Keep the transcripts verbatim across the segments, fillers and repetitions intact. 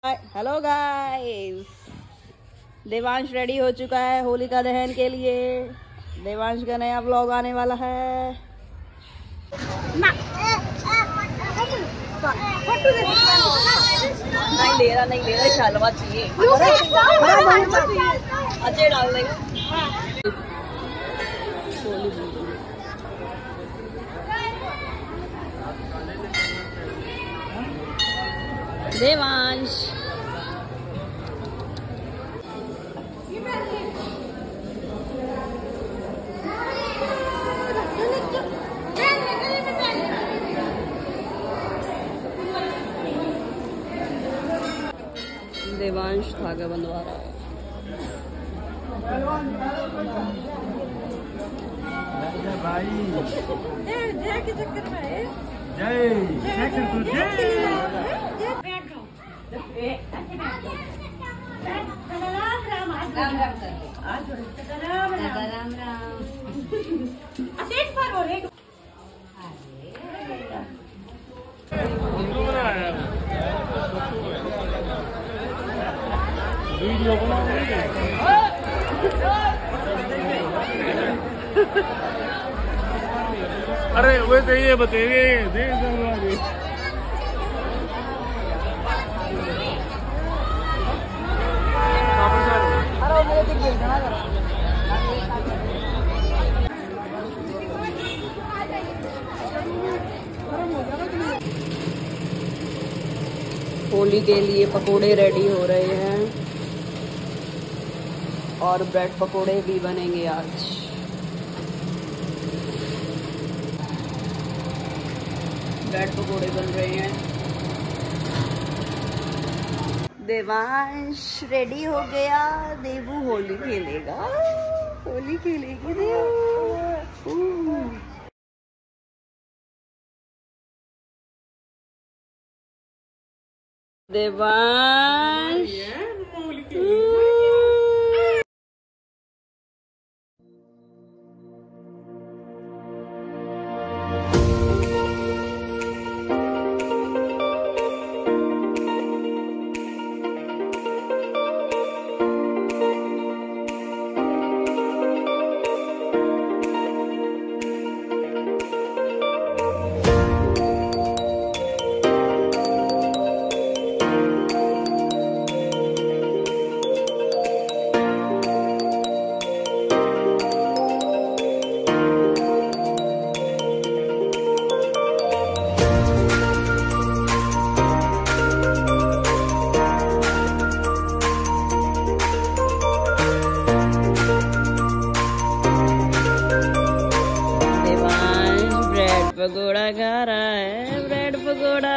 Hello guys, Devansh ready हो चुका है होलिका दहन के लिए। देवांश का नया व्लॉग आने वाला है। नहीं ले रहा नहीं ले रहा शालवा चाहिए, अच्छे डाल देगा। देवांश देवांश धागा बंधवा रहा है। भाई जय के चक्कर में जय राम राम राम राम असेट पर हो रे वीडियो बना अरे वो तो ये बतेंगे दे होली के लिए पकोड़े रेडी हो रहे हैं और ब्रेड पकोड़े भी बनेंगे आज। ब्रेड पकोड़े बन रहे हैं। देवांश रेडी हो गया। देवू होली खेलेगा, होली खेलेगी देवू। देवांश पकोड़ा खा रहा है, ब्रेड पकोड़ा।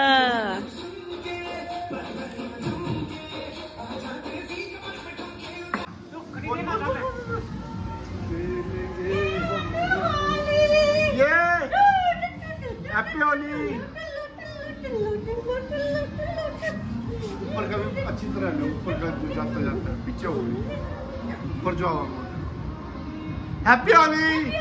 ये हैप्पी होली। ऊपर का भी अच्छी तरह लो, ऊपर का जो जाता जाता है पीछे हो ऊपर जाओ। हैप्पी होली।